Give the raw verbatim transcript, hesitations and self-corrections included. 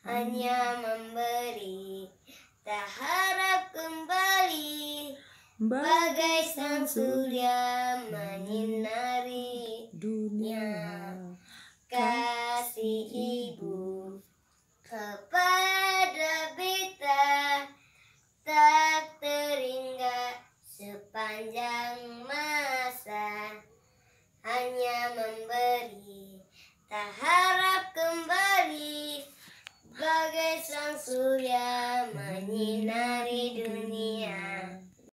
hanya memberi, tak harap kembali. Bagai sang surya menyinari dunia. Kasih ibu kepada beta tak terhingga sepanjang masa, hanya memberi, tak harap kembali. Bagai sang surya menyinari